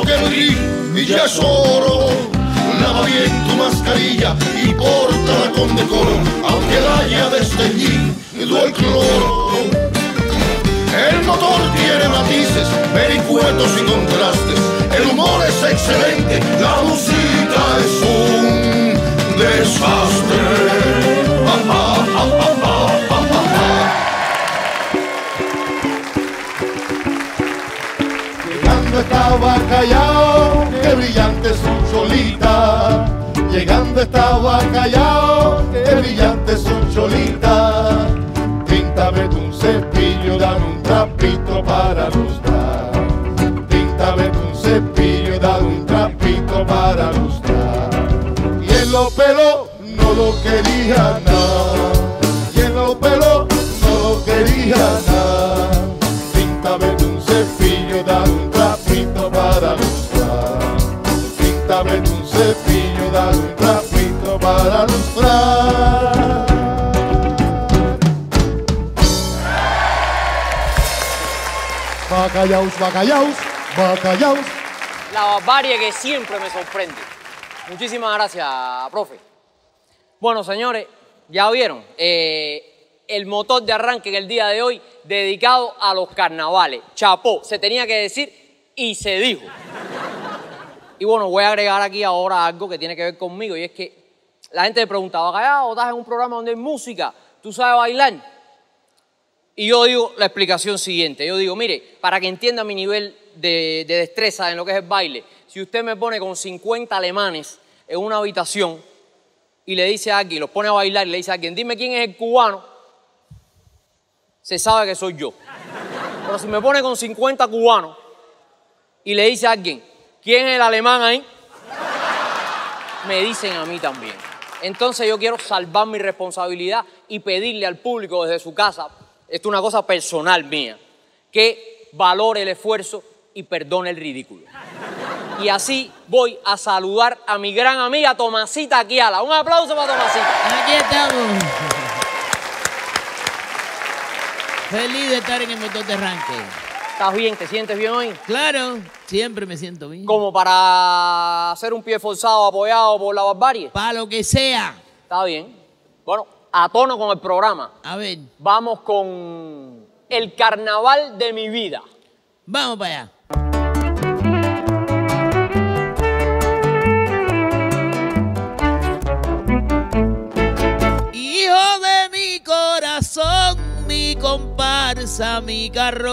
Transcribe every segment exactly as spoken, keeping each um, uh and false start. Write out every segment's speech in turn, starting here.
que el gris ya es oro. Lava bien tu mascarilla y pórtala con decoro, aunque la haya desteñido el cloro. El motor tiene matices, vericuetos y contrastes. El humor es excelente, la música es un desastre. Ah, ah, ah, ah, ah, ah, ah. Llegando estaba callado, qué brillante su cholita. Llegando estaba callado, qué brillante su cholita. Píntame un cepillo, dame un trapito para lustrar. Píntame un cepillo, dame un trapito para lustrar. Y en los pelos no lo quería nada. Y en los pelos no lo quería nada. Píntame un cepillo, dame un trapito para lustrar. Píntame un cepillo, dame un trapito para lustrar. Bacallaos, bacallaos, bacallaos. La barbarie que siempre me sorprende. Muchísimas gracias, profe. Bueno, señores, ya vieron, eh, el motor de arranque en el día de hoy dedicado a los carnavales. Chapó, se tenía que decir y se dijo. Y bueno, voy a agregar aquí ahora algo que tiene que ver conmigo, y es que la gente me preguntaba, Callao, ¿estás en un programa donde hay música? ¿Tú sabes bailar? Y yo digo la explicación siguiente. Yo digo, mire, para que entienda mi nivel de, de destreza en lo que es el baile, si usted me pone con cincuenta alemanes en una habitación y le dice a alguien, los pone a bailar y le dice a alguien, dime quién es el cubano, se sabe que soy yo. Pero si me pone con cincuenta cubanos y le dice a alguien, ¿quién es el alemán ahí? Me dicen a mí también. Entonces yo quiero salvar mi responsabilidad y pedirle al público desde su casa, esto es una cosa personal mía, que valore el esfuerzo y perdone el ridículo. Y así voy a saludar a mi gran amiga Tomasita Aquiala. Un aplauso para Tomasita. Aquí estamos. Feliz de estar en el motor de arranque. ¿Estás bien? ¿Te sientes bien hoy? Claro, siempre me siento bien. ¿Como para hacer un pie forzado apoyado por la barbarie? Para lo que sea. Está bien. Bueno, a tono con el programa. A ver. Vamos con el carnaval de mi vida. Vamos para allá. Hijo de mi corazón, mi comparsa, mi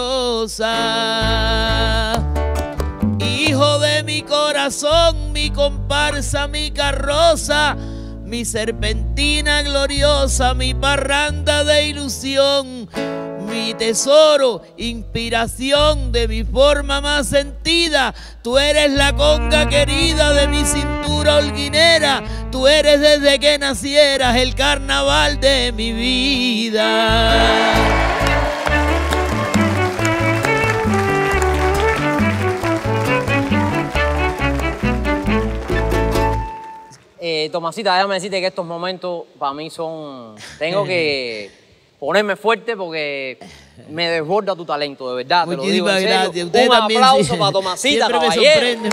carroza. Hijo de mi corazón, mi comparsa, mi carroza. Mi serpentina gloriosa, mi parranda de ilusión, mi tesoro, inspiración de mi forma más sentida. Tú eres la conga querida de mi cintura holguinera. Tú eres desde que nacieras el carnaval de mi vida. Eh, Tomasita, déjame decirte que estos momentos para mí son... Tengo que ponerme fuerte porque me desborda tu talento, de verdad. Te lo digo en serio. Gracias. Ustedes Un también, aplauso sí. para Tomasita, Siempre me caballero. sorprenden.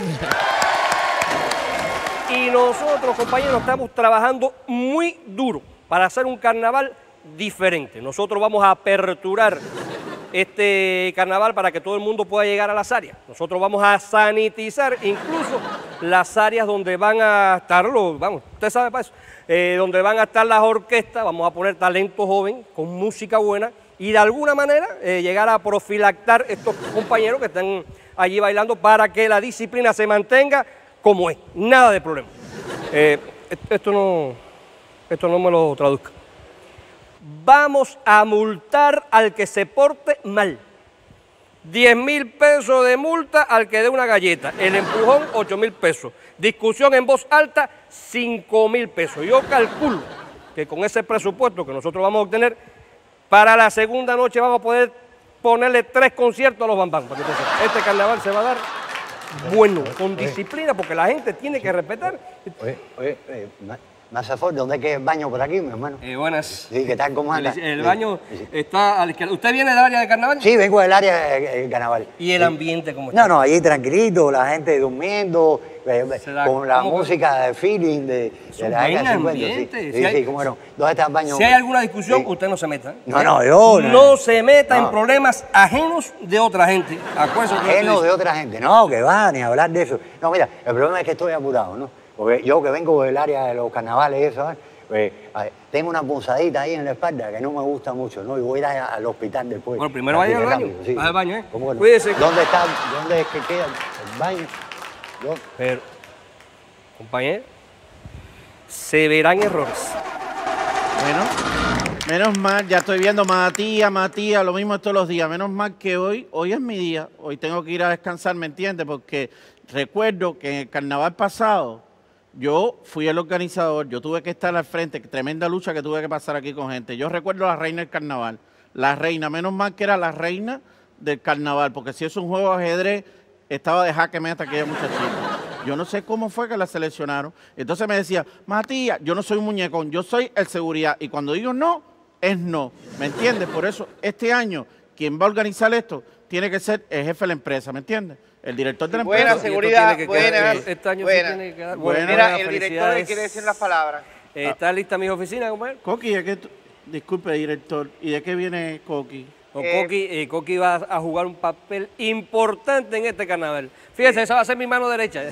Y nosotros, compañeros, estamos trabajando muy duro para hacer un carnaval diferente. Nosotros vamos a aperturar este carnaval para que todo el mundo pueda llegar a las áreas. Nosotros vamos a sanitizar incluso las áreas donde van a estar los, vamos, usted sabe para eso, eh, donde van a estar las orquestas. Vamos a poner talento joven con música buena y de alguna manera eh, llegar a profilactar estos compañeros que están allí bailando para que la disciplina se mantenga como es, nada de problema. Eh, esto no, esto no me lo traduzca. Vamos a multar al que se porte mal. diez mil pesos de multa al que dé una galleta. El empujón, ocho mil pesos. Discusión en voz alta, cinco mil pesos. Yo calculo que con ese presupuesto que nosotros vamos a obtener, para la segunda noche vamos a poder ponerle tres conciertos a los bambán. Para que usted sepa. Este carnaval se va a dar bueno, con disciplina, porque la gente tiene que respetar. Oye, oye, eh, me hace favor, ¿dónde es que es el baño por aquí, mi hermano? Eh, buenas. Sí, ¿qué tal? ¿Cómo anda? El, el Sí, baño sí. está a la izquierda. ¿Usted viene del área de carnaval? Sí, vengo del área de carnaval. ¿Y el Sí. ambiente cómo está? No, no, allí tranquilito, la gente durmiendo, eh, da- con la ¿cómo que- música de feeling de, Es de un la buen década cincuenta. Sí, ambiente. sí, Si sí, hay- cómo no. ¿Dónde está el baño? Si hay alguna discusión, Sí. usted no se meta. No, no, yo No, no. se meta No. en problemas ajenos de otra gente. Acuérdese lo que yo Ajeno estoy de otra gente. No, que va, ni hablar de eso. No, mira, el problema es que estoy apurado, ¿no? Porque yo que vengo del área de los carnavales y eso, ¿eh? Pues, a ver, tengo una punzadita ahí en la espalda que no me gusta mucho, ¿no? Y voy a ir a- al hospital después. Bueno, primero Así vaya al que baño. rápido, sí. Vaya al baño, ¿eh? ¿Cómo que no? Cuídese. ¿Dónde está, dónde es que queda el baño? Yo- Pero, compañero, se verán errores. Bueno, menos mal, ya estoy viendo Matías, Matías, lo mismo todos los días. Menos mal que hoy, hoy es mi día, hoy tengo que ir a descansar, ¿me entiendes? Porque recuerdo que en el carnaval pasado yo fui el organizador, yo tuve que estar al frente, tremenda lucha que tuve que pasar aquí con gente. Yo recuerdo a la reina del carnaval, la reina, menos mal que era la reina del carnaval, porque si es un juego de ajedrez, estaba de jaque meta aquella muchachita. Yo no sé cómo fue que la seleccionaron. Entonces me decía, Matías, yo no soy un muñecón, yo soy el seguridad. Y cuando digo no, es no. ¿Me entiendes? Por eso, este año, quien va a organizar esto, tiene que ser el jefe de la empresa, ¿me entiendes? El director de la Buena empresa. seguridad, Tiene que quedar- buenas. Este año buena. sí tiene que quedar. Buena. Mira, buenas el director le felicidades. quiere decir las palabras. Eh, ¿Está lista mi oficina, compañero? Coqui, ¿de qué tú- disculpe, director, ¿y de qué viene Coqui? Con Eh, Coqui, eh, Coqui va a jugar un papel importante en este carnaval. Fíjese, esa va a ser mi mano derecha.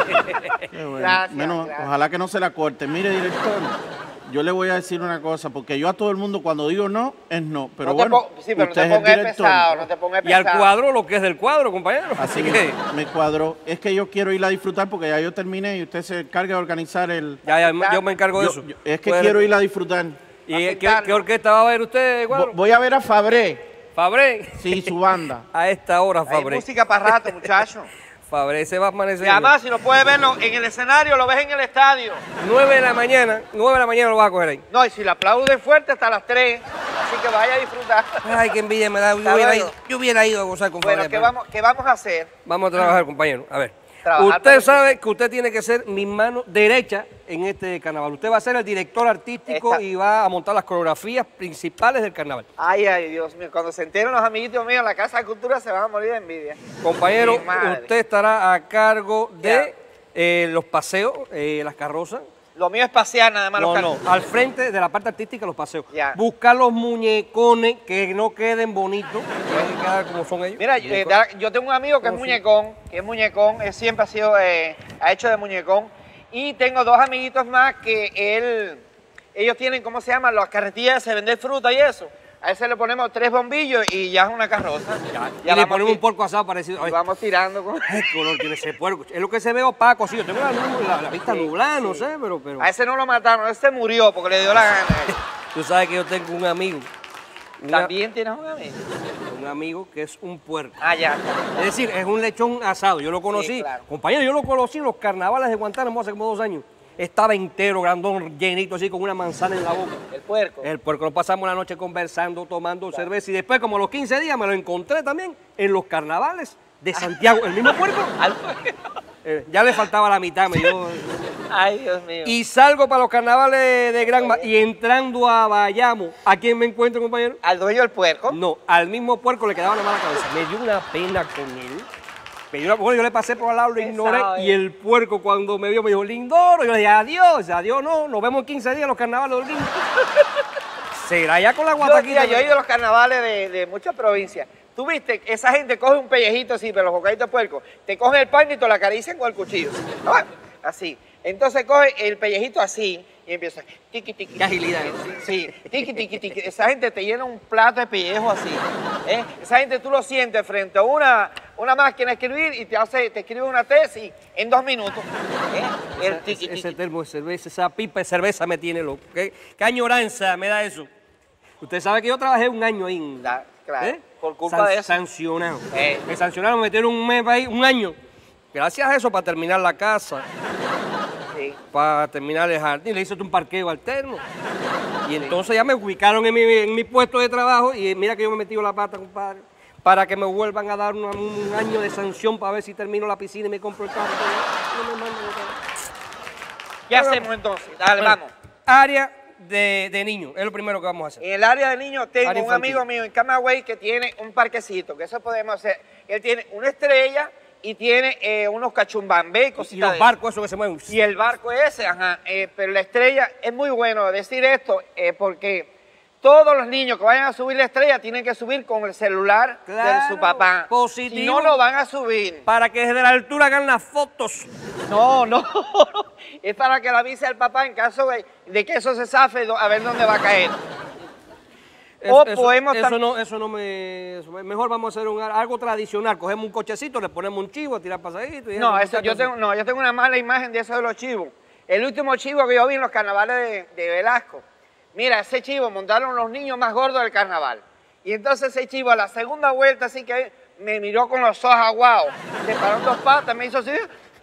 Qué bueno. Gracias, Menos- gracias. Ojalá que no se la corte. Mire, director, yo le voy a decir una cosa, porque yo a todo el mundo cuando digo no, es no. Pero No te bueno, pon- sí, pero no usted te es el pongas director. pesado, no te pongas Y al pesado. cuadro lo que es del cuadro, compañero. Así Así que que me cuadró. Es que yo quiero ir a disfrutar porque ya yo terminé y usted se encarga de organizar el... ya, ya, yo me encargo de Yo- eso. yo- es que Puede- quiero ir a disfrutar. ¿Y qué, aceptarlo. qué orquesta va a ver usted, Vo- cuadro? Voy a ver a Fabré, Fabré. sí, su banda. A esta hora, Hay Fabré. música para rato, muchachos. Fabré se va a amanecer. Y además, si no puedes verlo en el escenario, lo ves en el estadio. nueve de la mañana, nueve de la mañana lo vas a coger ahí. No, y si le aplauden fuerte hasta las tres. Así que vaya a disfrutar. Ay, qué envidia me da. Yo Hasta hubiera, luego. ido, yo hubiera ido a gozar con Bueno, Fabré. ¿qué pero- vamos, ¿qué vamos a hacer? Vamos a trabajar, compañero. A ver. Trabajar usted para- sabe que usted tiene que ser mi mano derecha en este carnaval. Usted va a ser el director artístico Esta- y va a montar las coreografías principales del carnaval. Ay, ay, Dios mío. Cuando se enteren los amiguitos míos en la Casa de Cultura, se van a morir de envidia. Compañero, Mi madre. usted estará a cargo Ya. de eh, los paseos, eh, las carrozas. Lo mío es pasear nada más. No, los no, car- al frente de la parte artística los paseos. Ya. Buscar los muñecones que no queden bonitos, que tienen que quedar como son ellos. Mira, eh, Muñecos. da- yo tengo un amigo que es ¿Cómo sí? muñecón, que es muñecón, él siempre ha sido, eh, ha hecho de muñecón. Y tengo dos amiguitos más que él, ellos tienen, ¿cómo se llama? Las carretillas de vender fruta y eso. A ese le ponemos tres bombillos y ya es una carroza. Ya, Ya y le vamos ponemos ti- un porco asado parecido. y Ay, vamos tirando. Con... ¿qué color tiene ese puerco? Es lo que se ve opaco, sí. Yo tengo la, luz, la, la vista Sí, nublada, no sí. sé, pero... pero... A ese no lo mataron, ese murió porque le dio la gana. Tú sabes que yo tengo un amigo. una- También tienes un amigo. Un amigo que es un puerco. Ah, ya. Es decir, es un lechón asado. Yo lo conocí. Sí, claro. Compañero, yo lo conocí en los carnavales de Guantánamo hace como dos años. Estaba entero, grandón, llenito, así con una manzana en la boca. El puerco. El puerco, lo pasamos la noche conversando, tomando cerveza y después, como a los quince días, me lo encontré también en los carnavales de Santiago. El mismo puerco. Al- Eh, ya le faltaba la mitad, me dio. Ay, Dios mío. Y salgo para los carnavales de Granma y entrando a Bayamo, ¿a quién me encuentro, compañero? Al dueño del puerco. No, al mismo puerco le quedaba la mala cabeza. Me dio una pena con él. Me dio una- bueno, yo le pasé por al lado, lo ignoré. Pesado, eh. Y el puerco cuando me vio me dijo, Lindoro. Yo le dije, adiós, adiós, no, nos vemos en quince días en los carnavales de Orlando. Será ya con la Yo, guataquita. mira, yo he ido a los carnavales de, de muchas provincias. Tú viste, esa gente coge un pellejito así, pero los bocaditos de puerco, te cogen el pan y te lo acarician con el cuchillo. ¡Ah! Así. Entonces coge el pellejito así y empieza. Tiqui, tiqui. Qué agilidad, ¿no? Sí, tiqui, tiqui, tiqui. Esa gente te llena un plato de pellejo así. ¿eh? Esa gente tú lo sientes frente a una, una máquina de escribir y te hace, te escribe una tesis en dos minutos. ¿eh? El tiqui, Ese, ese tiqui. termo de cerveza, esa pipa de cerveza me tiene loco. ¿Qué, qué añoranza me da eso? Usted sabe que yo trabajé un año ahí. en- Da- claro, ¿eh? por culpa San- de eso. Sancionado. Eh. Me sancionaron, me metieron un mes ahí, un año. Gracias a eso, para terminar la casa, Sí. para terminar el jardín, le hice un parqueo alterno. Y entonces ya me ubicaron en mi, en mi puesto de trabajo y mira que yo me he metido la pata, compadre, para que me vuelvan a dar una- un año de sanción para ver si termino la piscina y me compro el carro. No me mandan otra vez. ¿Qué hacemos entonces? Dale, Bueno, vamos. Área de, de niños, es lo primero que vamos a hacer. En el área de niños tengo Área un infantil. amigo mío en Camagüey que tiene un parquecito, que eso podemos hacer. Él tiene una estrella y tiene eh, unos cachumbambé y Y cositas los de barcos esos que se mueven. eso. Y el barco ese, ajá. eh, pero la estrella, es muy bueno decir esto eh, porque todos los niños que vayan a subir la estrella tienen que subir con el celular de Claro, su papá. positivo. Si no, no van a subir. Para que desde la altura hagan las fotos. No, no. Es para que le avise al papá en caso de, de que eso se zafe, a ver dónde va a caer. O Eso, podemos eso, tam- no, eso no me... eso me- mejor vamos a hacer un- algo tradicional. Cogemos un cochecito, le ponemos un chivo, a tirar pasadito. Y No, eso, eso, yo, tengo, no, yo tengo una mala imagen de eso de los chivos. El último chivo que yo vi en los carnavales de, de Velasco. Mira, ese chivo montaron los niños más gordos del carnaval. Y entonces ese chivo a la segunda vuelta así que me miró con los ojos aguados. Se paró en dos patas, me hizo así.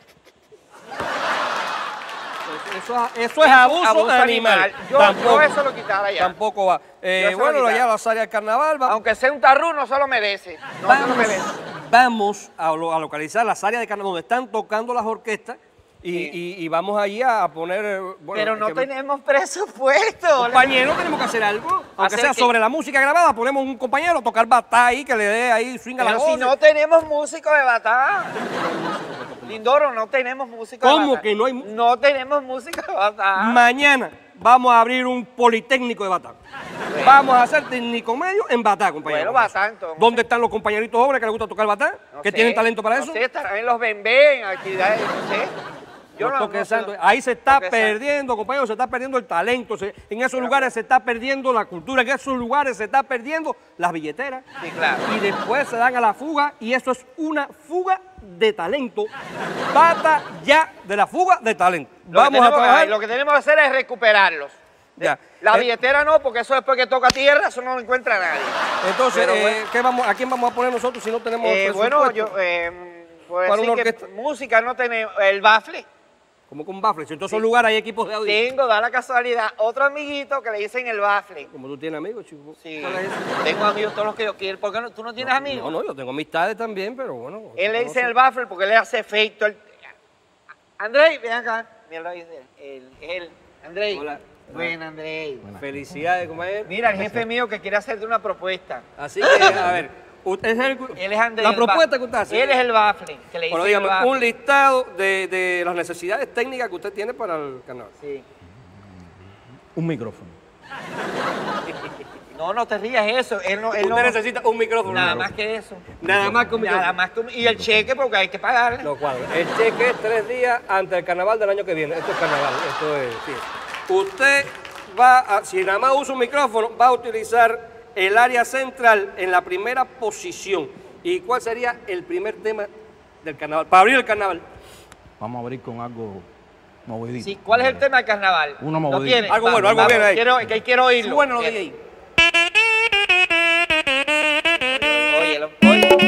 eso, eso es abuso, Abuso animal. animal. Yo- tampoco, yo eso lo quitara ya. Tampoco va. Eh, Yo eso lo bueno, quitara. ya las áreas del carnaval. va- Aunque sea un tarru, no se lo merece. No se lo vamos, merece. vamos a, lo- a localizar las áreas de carnaval donde están tocando las orquestas y, y- y vamos allí a poner... eh, bueno, Pero no que- tenemos presupuesto. Compañero, tenemos que hacer algo. Aunque Hacer sea que- sobre la música grabada, ponemos un compañero a tocar batá ahí, que le dé ahí swing a la Pero voz. si no tenemos músico de batá. Lindoro, no tenemos músico de ¿Cómo batá. que no hay mu- No tenemos músico de batá. Mañana vamos a abrir un politécnico de batá. Vamos a hacer técnico medio en batá, compañero. Bueno, batá, entonces. ¿Dónde están los compañeritos jóvenes que les gusta tocar batá? No ¿Que sé, tienen talento para no eso? sé, estarán en los bembé, en actividades, no sé. Yo Los no, toques no sé. santos. Ahí se está Toques santos. perdiendo, compañero, se está perdiendo el talento. se- en esos lugares se está perdiendo la cultura, en esos lugares se está perdiendo las billeteras. Sí, claro. Y después se dan a la fuga y eso es una fuga de talento. Bata ya de la fuga de talento. Lo que Vamos a tenemos que- trabajar. Lo que tenemos que hacer es recuperarlos. Ya. La Eh, billetera no, porque eso después que toca tierra, eso no lo encuentra nadie. Entonces, Pero eh, bueno. ¿qué vamos, ¿a quién vamos a poner nosotros si no tenemos Eh, bueno, presupuesto? yo eh, puedo Para decir una que orquesta. música no tenemos. El bafle. Como con bafle. Si en todos esos lugares hay equipos de audio. Tengo, da la casualidad, otro amiguito que le dicen el bafle. Como tú tienes amigos, chico. Sí, ¿Cuál es ese? tengo amigos todos los que yo quiero. ¿Por qué no? ¿Tú no tienes amigos? No, no, yo tengo amistades también, pero bueno. Él le no dice sé. el bafle porque le hace efecto. El... Andrei, ven acá. Mira, él, él. Andrei. Hola. Buena, Andrei. Felicidades, compañero. Mira, el jefe mío que quiere hacerte una propuesta. Así que, a ver, usted es el, Él es Andrei. la el propuesta ba- que usted hace. Él es el bafle, que le dice Bueno, el dígame, bafle. un listado de, de las necesidades técnicas que usted tiene para el canal. Sí. Un micrófono. No, no te rías eso. Él no, él Usted no, necesita un micrófono. nada un más micrófono. que eso. Nada más que un micrófono. Nada más que un- Y el cheque porque hay que pagarle. Los cuadros. El cheque es tres días antes del carnaval del año que viene. Esto es carnaval, esto es fiesta. Usted va a, si nada más usa un micrófono, va a utilizar el área central en la primera posición. ¿Y cuál sería el primer tema del carnaval? Para abrir el carnaval. Vamos a abrir con algo movidito. Sí, ¿cuál es el tema del carnaval? Uno ¿Lo movidito. tiene? Algo Vamos, bueno, algo vamos, bien ahí. Quiero, que quiero oírlo. Bueno, lo Bien. dije ahí. Óyelo, óyelo.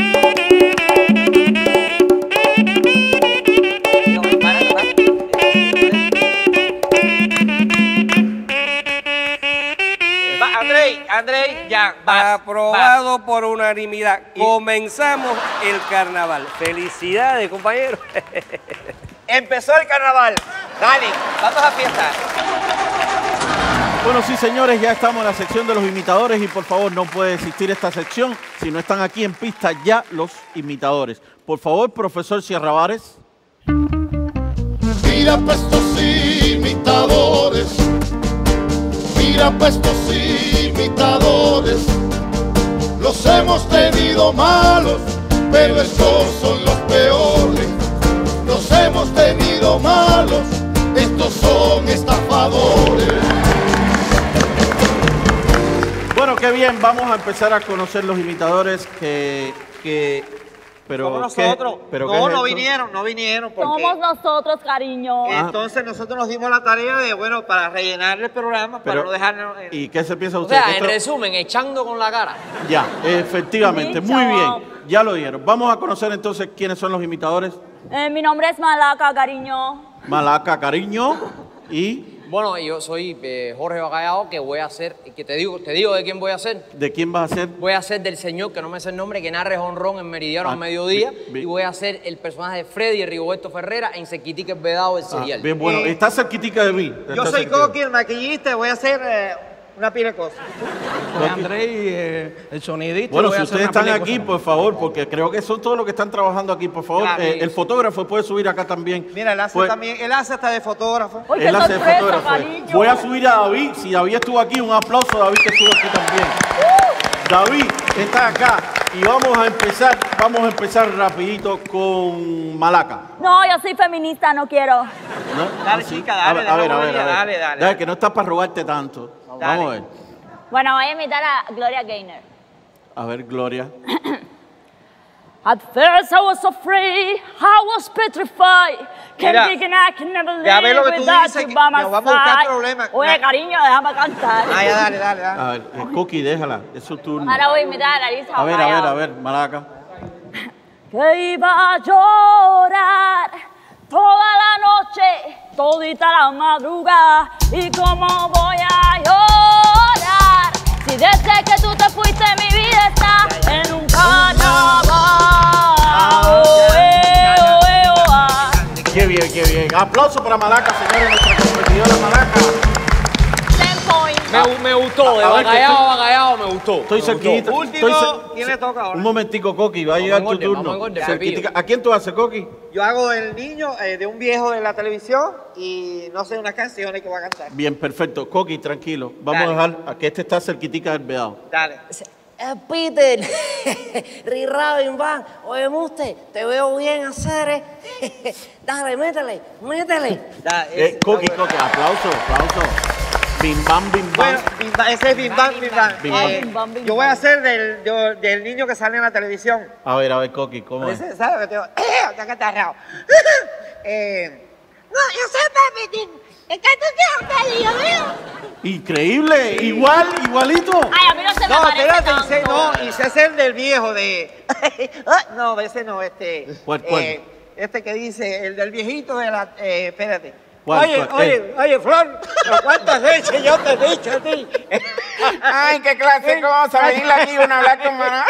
Digo, para, para. Va, Andrei, Andrei, ya, vas, Aprobado por unanimidad. Comenzamos el carnaval. Felicidades, compañero. vas. Empezó el carnaval. Dale, vamos a fiestar. Bueno, sí, señores, ya estamos en la sección de los imitadores y por favor no puede existir esta sección si no están aquí en pista ya los imitadores. Por favor, profesor Sierra Vares. Mira pa' estos imitadores, mira pa' estos imitadores, los hemos tenido malos, pero estos son los peores. Los hemos tenido malos, estos son estafadores. Bueno, qué bien, vamos a empezar a conocer los imitadores que... que pero, Somos ¿qué- nosotros. pero ¿qué no, es no esto? vinieron, no vinieron. Porque Somos nosotros, cariño. entonces nosotros nos dimos la tarea de, bueno, para rellenar el programa, para Pero- no dejarnos... en- ¿Y qué se piensa O usted? sea, ¿Que en esto- resumen, echando con la cara. Ya, efectivamente, Dicho. muy bien, ya lo dieron. Vamos a conocer entonces quiénes son los imitadores. Eh, mi nombre es Malaca, cariño. Malaca, cariño, y Bueno, yo soy eh, Jorge Bacallao, que voy a hacer, que te digo, te digo de quién voy a ser. ¿De quién vas a ser? Voy a ser del señor, que no me sé el nombre, que narre jonrón en Meridiano Ah, al mediodía. bi- bi- Y voy a ser el personaje de Freddy y Rigoberto Ferrera en Sequitique el Vedado del Ah, serial. bien, bueno, Eh, está cerquitica de mí. Yo está soy cerquita. Coqui, el maquillista, voy a hacer eh, una pila de cosas. Soy Andrés, eh, el sonidista. Bueno, voy si a hacer ustedes una están pila de aquí, cosas. por favor, porque creo que son todos los que están trabajando aquí, por favor. Claro, eh, sí, el sí. fotógrafo puede subir acá también. Mira, él hace Pues, también, él hace hasta de fotógrafo. Uy, qué él hace de sorpresa, fotógrafo. cariño. Voy a subir a David. Si David estuvo aquí, un aplauso a David que estuvo aquí también. David está acá y vamos a empezar, vamos a empezar rapidito con Malaca. No, yo soy feminista, no quiero. ¿No? Dale, ¿Ah, sí? chica, dale, a ver, dale, a ver, a ver, a ver. dale, dale. Dale, que no estás para rogarte tanto. Dale. Vamos a ver. Bueno, voy a imitar a Gloria Gaynor. A ver, Gloria. At first I was afraid, I was petrified. Can't Mira, think I can never ya ves live lo que tú without dices, you que by my nos vamos a buscar side. problemas. Oye, Na- cariño, déjame cantar. Ah, ya, dale, dale, dale. A ver, eh, Coqui, déjala. Es su turno. Ahora voy a imitar a Larisa A ver, a ver, Bacallao. a ver, Malaca. Que iba a llorar toda la noche, todita la madrugada. ¿Y cómo voy a llorar? Si desde que tú te fuiste mi vida está en un carnaval. Oh, eh, oh, eh, oh, ah. Qué bien, qué bien. Aplauso para Malaca, señores, nuestra competidora Malaca. Ten points. Me, me gustó, de A ver, que Bacallao estoy- a Bacallao me gustó. Estoy me gustó. cerquita. Último, estoy cer- ¿quién le toca ahora? Un momentico, Coqui, va a Vamos llegar en tu orden, turno. vamos en orden, Cerquitica. rápido. ¿A quién tú haces, Coqui? Yo hago el niño eh, de un viejo de la televisión y no sé unas canciones que voy a cantar. Bien, perfecto. Coqui, tranquilo. Vamos Dale. a dejar a que este está cerquitica del vedado. Dale. Eh, Peter, Rirabin Van, oye Muste, te veo bien hacer, eh. Dale, métele, métele. Da, Eh, ese- Coqui, no, bueno. Coqui, aplauso, aplauso. Bim bam, bim bam. Bueno, Bim Bam, ese es Bim Bam, Bim Bam. Bim Eh, Bam. Bim Bam, Bim yo voy a Bam. hacer del, yo- del niño que sale en la televisión. A ver, a ver, Coqui, ¿cómo es? Ese, ¿sabes? Que tengo? Ya que está raro. Eh, no, yo soy Pepitín. Es que tú tienes un pelillo mío. Increíble, igual, igualito. Ay, a mí no se me No, parece espérate, tanto. ese no, y se hace el del viejo de. Ah, no, ese no, este. ¿Cuál, cuál? eh, este que dice, el del viejito de la. Eh, espérate. ¿Cuál, oye, cuál? oye, Eh. oye, Flor, ¿pero ¿cuántas veces yo te he dicho a ti? Ay, qué clase de cosa, venir aquí uno a hablar con mamá.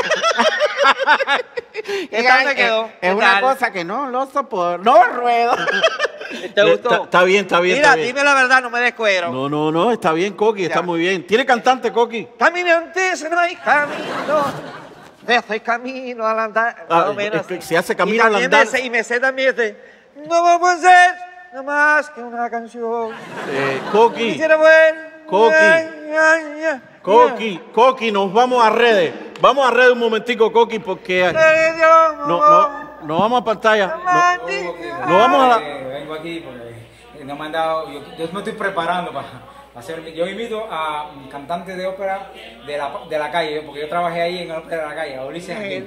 ¿Qué tal me quedó? Es, ¿Qué es una tal? cosa que no lo soporto, no ruedo. ¿Te Le- gustó? Está, está bien, está bien, Mira, está bien. dime la verdad, no me des cuero. No, no, no, está bien, Coqui, está Ya. muy bien. ¿Tiene cantante, Coqui? Caminantes no hay camino. Desde camino al andar. Ah, más o menos es que así. se hace camino Y al también andar. me sé- y me sé también este. No vamos a hacer nada más que una canción. Eh, Coqui, Quisiera ver. Coqui. Ay, ay, ay, Coqui, Coqui, nos vamos a redes. Vamos a redes un momentico, Coqui, porque ay. no, no, no vamos a pantalla. No, no vamos a la... Eh, vengo aquí porque no me han dado, yo, yo me estoy preparando para hacer, mi- yo invito a un cantante de ópera de la, de la calle, porque yo trabajé ahí en la ópera de la calle, a Ulises Anguil.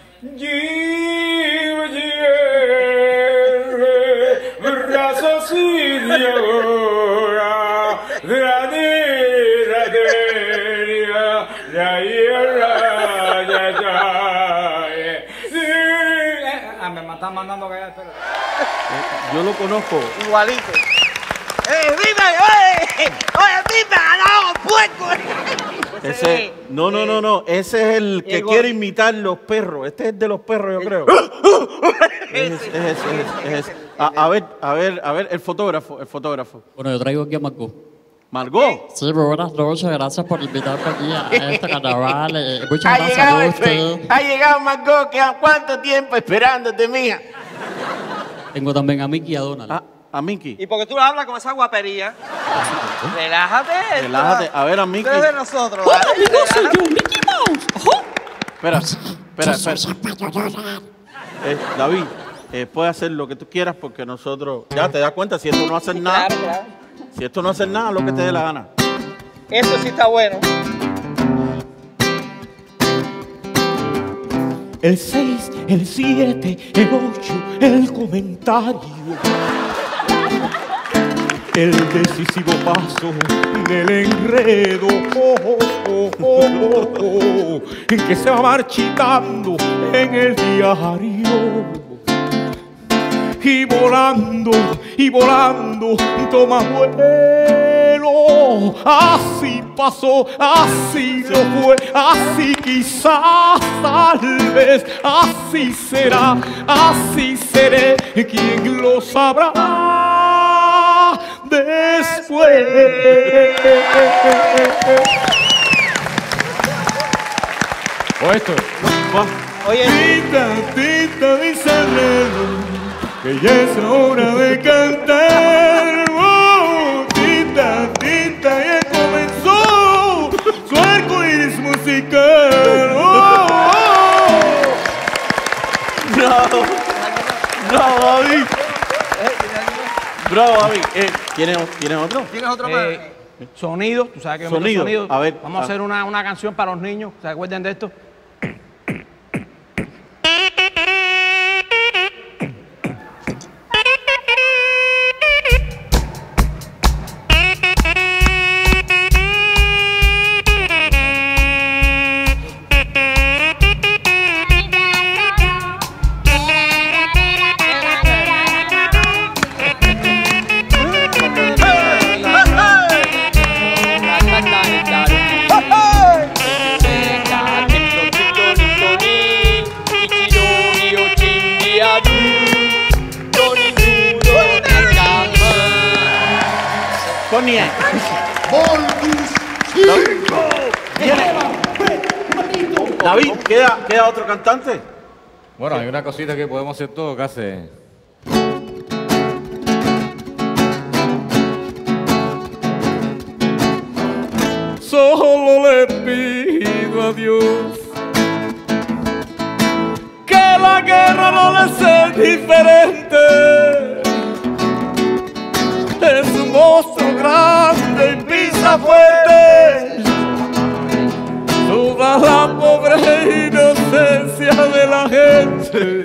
Ah, me están mandando a callar, espérate. Yo lo conozco. Igualito. ¡Eh, vive! ¡Oye! ¡Oye, vive! ¡No, puerco! Ese, no, no, no, no. Ese es el que Llegó. quiere imitar los perros. Este es el de los perros, yo creo. Es ese, es ese, es ese, es ese. A, a ver, a ver, a ver, el fotógrafo, el fotógrafo. Bueno, yo traigo aquí a Margot. Margot. Sí, muy buenas noches, gracias por invitarme aquí a este carnaval. eh, muchas Ha gracias llegado, a el usted. fe- ha llegado Margot, que a cuánto tiempo esperándote, mija. Tengo también a Mickey y a Donald. A, a Mickey. ¿Y por qué tú hablas con esa guapería? Relájate. Relájate. A ver, a Mickey. Esto es de nosotros, ¿vale? Relájate. Espera, espera, espera. Eh, David, eh, puedes hacer lo que tú quieras porque nosotros... Ya te das cuenta, si esto no hace nada... Claro, claro. Si esto no hace nada, lo que te dé la gana. Eso sí está bueno. El seis, el siete, el ocho, el comentario. El decisivo paso del enredo oh, oh, oh, oh, oh, en que se va marchitando en el diario. Y volando, y volando, toma vuelo. llegó, así pasó, así lo fue, así quizás, tal vez, así será, así seré, quien lo sabrá después. O esto. Oye, tita, tita, mi salero, que ya es hora de cantar. Oh, tita, tita, ya comenzó su arcoíris musical. Oh, oh. Bravo, bravo, David. Bravo, David. Eh, ¿Tienes ¿tiene otro? ¿Tienes otro más? Eh, sonido, tú sabes que yo meto Sonido, sonido. a ver, Vamos a a- hacer una, una canción para los niños. ¿Se acuerdan de esto? Ponía. David, ¿queda, ¿queda otro cantante? Bueno, hay una cosita que podemos hacer todos, casi. Solo le pido a Dios que la guerra no le sea diferente. Es un monstruo grande y pisa fuerte toda la pobre inocencia de la gente.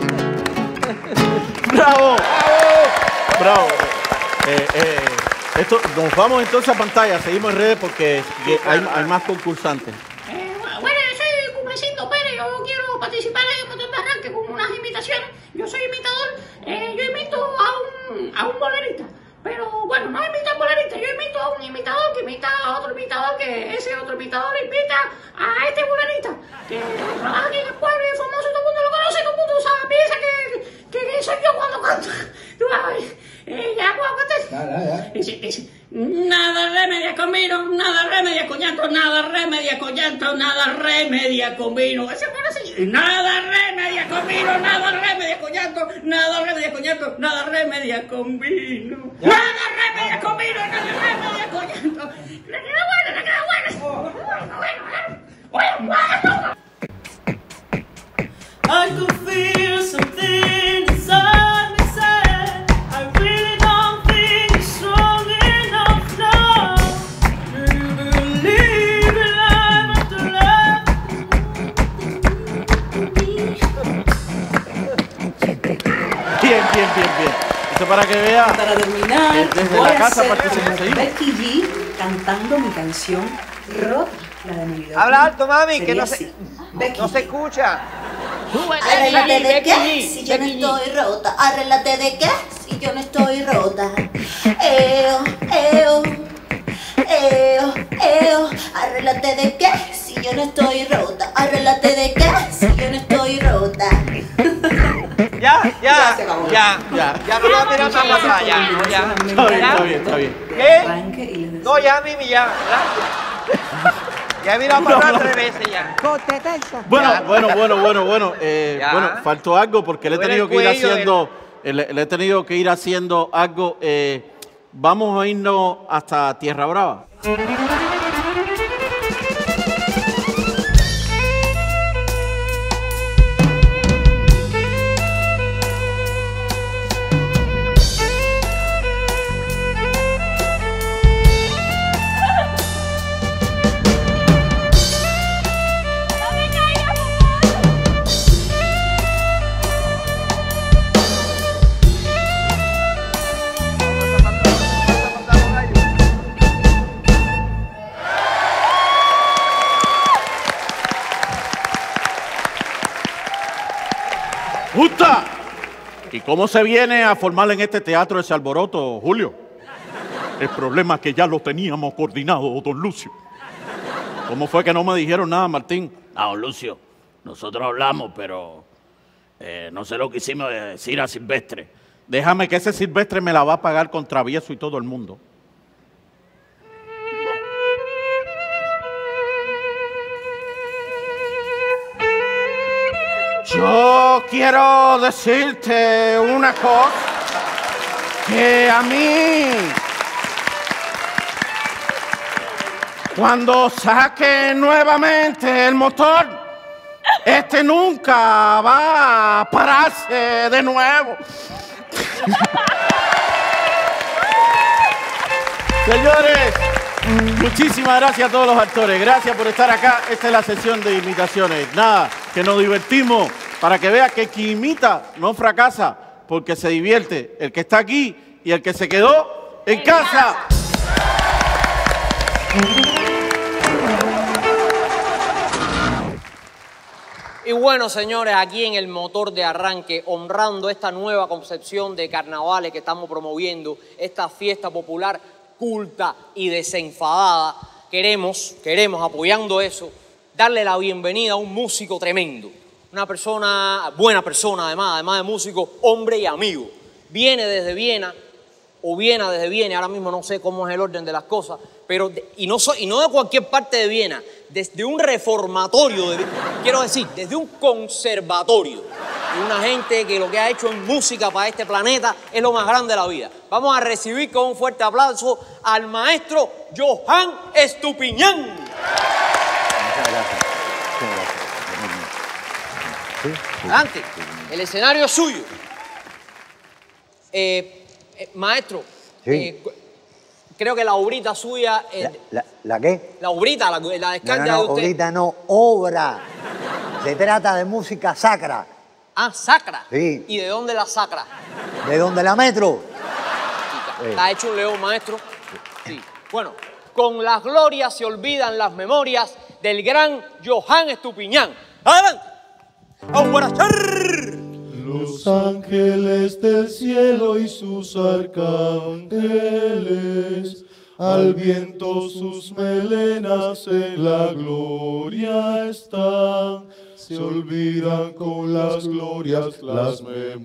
¡Bravo! ¡Bravo! Eh, eh, esto, nos vamos entonces a pantalla, seguimos en redes porque que hay, hay más concursantes. Bueno, yo soy Cumbrecito Pérez, yo quiero participar en el motor de arranque con unas imitaciones. Yo soy imitador, eh, yo imito a un, a un bolerista. Pero bueno, no imito a un bolerista, yo imito a un imitador que imita a otro imitador, que ese otro imitador imita a este bolerista. Que trabaja aquí en el pueblo y es famoso, todo el mundo lo conoce, todo el mundo sabe, piensa que, que, que soy yo cuando canto. Tú sabes, eh, ya puedo cantar. Dice, dice, nada remedia con vino, nada remedia con llanto, nada remedia con llanto, nada remedia con vino. Ese pone así, nada remedia con vino, nada remedia con llanto, nada remedia con llanto, nada remedia con vino. Nada remedia con vino, nada remedia con llanto. Le queda bueno, le queda bueno. Bueno, bueno, bueno, bueno. I could feel something inside me say I really don't think it's strong enough now. Do you believe in life after life? Bien, bien, bien, bien. Esto para que vea. Para terminar, eh, desde voy la a casa hacer participen, seguimos. Becky G cantando mi canción Rota, la de mi vida. Habla alto, mami, que Sería no se, así. no se escucha. Arréglate de qué si yo no estoy rota. Arréglate de qué si yo no estoy rota. Eo, eo, eo, eo. Arréglate de qué si yo no estoy rota. Arréglate de qué si yo no estoy rota. Ya, ya, se acabó. ya, Ya. ya no voy a mirar más para atrás, ya, no, ya. Está bien, ¿Ya? está bien, está bien. ¿Qué? No, ya, Mimi, ya. Ya, ya he mirado para atrás tres veces ya. Bueno, Ya. bueno, bueno, bueno, bueno. eh, Ya. bueno, faltó algo porque le he Duele tenido el que ir cuello haciendo, eh, le, le he tenido que ir haciendo algo. eh, vamos a irnos hasta Tierra Brava. ¡Justa! ¿Y cómo se viene a formar en este teatro ese alboroto, Julio? El problema es que ya lo teníamos coordinado, don Lucio. ¿Cómo fue que no me dijeron nada, Martín? Ah, don Lucio, nosotros hablamos, pero eh, no sé lo que hicimos de decir a Silvestre. Déjame que ese Silvestre me la va a pagar con Travieso y todo el mundo. Yo quiero decirte una cosa, que a mí, cuando saque nuevamente el motor, este nunca va a pararse de nuevo. Señores, muchísimas gracias a todos los actores. Gracias por estar acá. Esta es la sesión de imitaciones. Nada, que nos divertimos para que vea que quien imita no fracasa porque se divierte. El que está aquí y el que se quedó en casa. Y bueno, señores, aquí en el motor de arranque, honrando esta nueva concepción de carnavales que estamos promoviendo, esta fiesta popular culta y desenfadada, queremos, queremos, apoyando eso, darle la bienvenida a un músico tremendo, una persona, buena persona además, además de músico, hombre y amigo. Viene desde Viena, o Viena desde Viena, ahora mismo no sé cómo es el orden de las cosas, pero, de, y, no so, y no de cualquier parte de Viena, desde un reformatorio, de, quiero decir, desde un conservatorio, de una gente que lo que ha hecho en música para este planeta es lo más grande de la vida. Vamos a recibir con un fuerte aplauso al maestro Johan Estupiñán. Muchas gracias. Sí, sí, Adelante, sí. el escenario es suyo. Eh, eh, maestro, Sí. eh, creo que la obrita suya... eh, ¿La, la qué? La obrita, la, la No, descarga no, no, de usted. ahorita no, obra. Se trata de música sacra. Ah, sacra. Sí. ¿Y de dónde la sacra? ¿De dónde la metro? Sí. ¿La ha hecho un león, maestro? Sí. Bueno, con las glorias se olvidan las memorias del gran Johan Estupiñán. ¡Adelante! ¡Aguarachar! Los ángeles del cielo y sus arcángeles, al viento sus melenas en la gloria están, se olvidan con las glorias las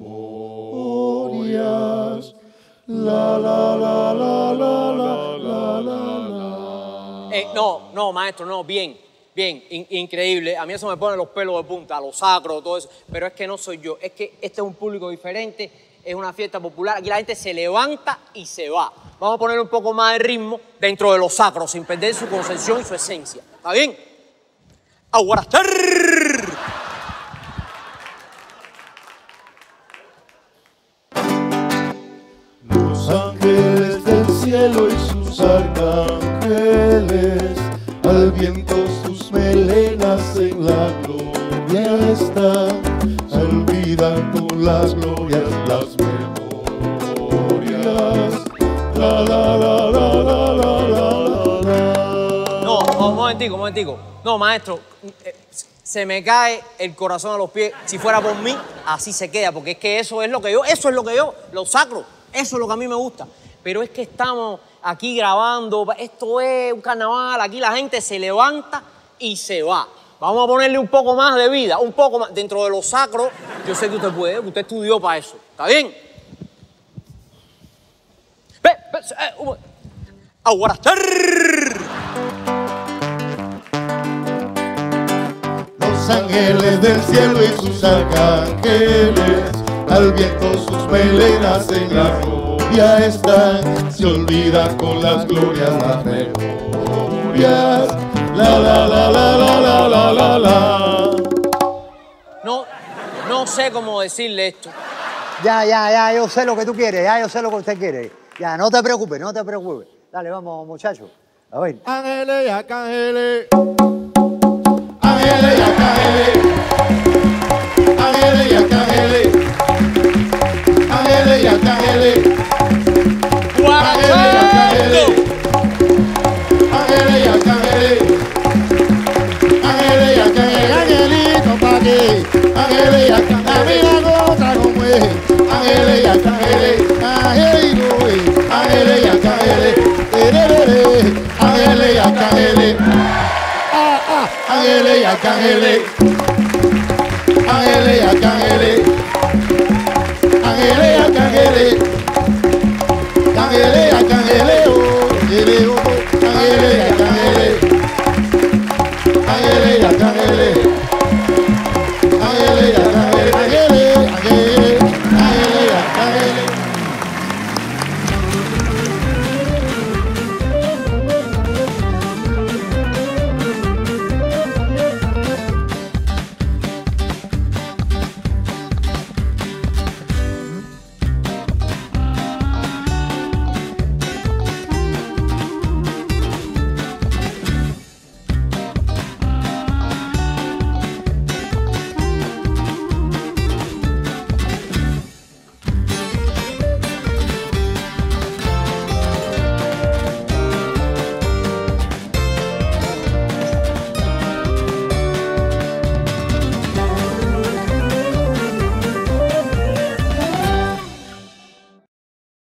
memorias. La la la la la la la la la. Eh, no, no, maestro, no, bien, bien, in- increíble. A mí eso me pone los pelos de punta, los sacros, todo eso. Pero es que no soy yo, es que este es un público diferente, es una fiesta popular. Aquí la gente se levanta y se va. Vamos a poner un poco más de ritmo dentro de los sacros, sin perder su concepción y su esencia. ¿Está bien? ¡Aguarachar! Los ángeles del cielo y sus arcángeles, al viento sus melenas en la gloria están, se olvidan con las glorias las memorias. La la la la la la la la. No, no, un momentico, un momentico. No, maestro, eh, se me cae el corazón a los pies. Si fuera por mí, así se queda, porque es que eso es lo que yo, eso es lo que yo, lo sacro, eso es lo que a mí me gusta. Pero es que estamos aquí grabando, esto es un carnaval, aquí la gente se levanta y se va. Vamos a ponerle un poco más de vida, un poco más, dentro de lo sacro. Yo sé que usted puede, que usted estudió para eso. ¿Está bien? Ve, ve, eh, uh, aguarachar. Los ángeles del cielo y sus arcángeles, al viento sus melenas en la gloria están, se olvidan con las glorias las memorias. La la la la la la la la la. No, no sé cómo decirle esto. Ya, ya, ya, yo sé lo que tú quieres, ya, yo sé lo que usted quiere. Ya, no te preocupes, no te preocupes. Dale, vamos, muchachos. A ver. Ángeles y arcángeles, ángeles y arcángeles, ángeles y arcángeles, ángeles y arcángeles, ángeles y arcángeles, ángeles y arcángeles, ángeles y arcángeles, angelito pa' qué, ángeles y arcángeles, la vida otra como es, ángeles y arcángeles, ángeles y arcángeles. ángeles y arcángeles, ángeles y arcángeles,